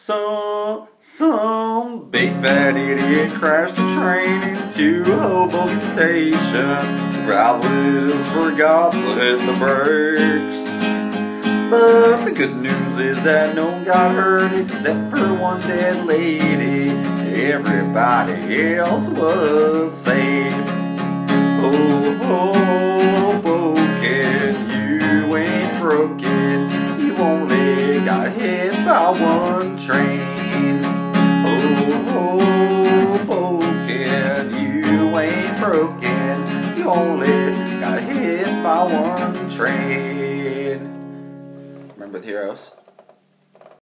Some big fat idiot crashed a train into Hoboken station. Probably just forgot to hit the brakes. But the good news is that no one got hurt except for one dead lady. Everybody else was safe. Oh, Hoboken, you ain't broken. You only got hit by one train. Oh, Hoboken, you ain't broken. You only got hit by one train. Remember the heroes?